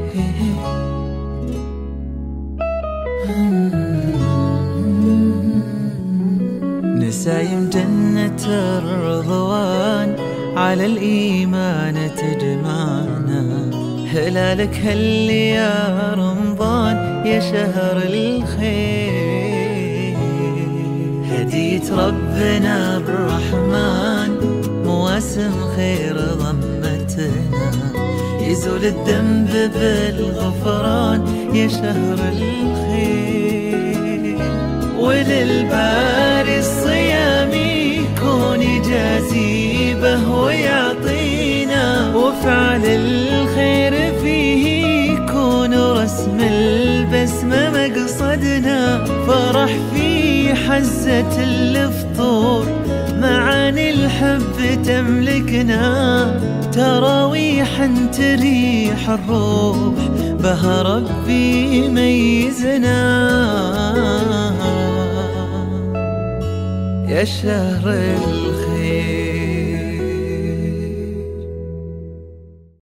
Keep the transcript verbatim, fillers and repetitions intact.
نسايم جنة الرضوان على الإيمان تجمعنا، هلالك هل يا رمضان يا شهر الخير، هدية ربنا الرحمن مواسم خير ضمتنا، يزول الذنب بالغفران يا شهر الخير، وللباري الصيام يكون يجازي به ويعطينا، وفعل الخير فيه يكون رسم البسمة مقصدنا، فرح في حزة الفطور معاني الحب تملكنا، تراويح تريح الروح بها ربي يميزنا، يا شهر الخير.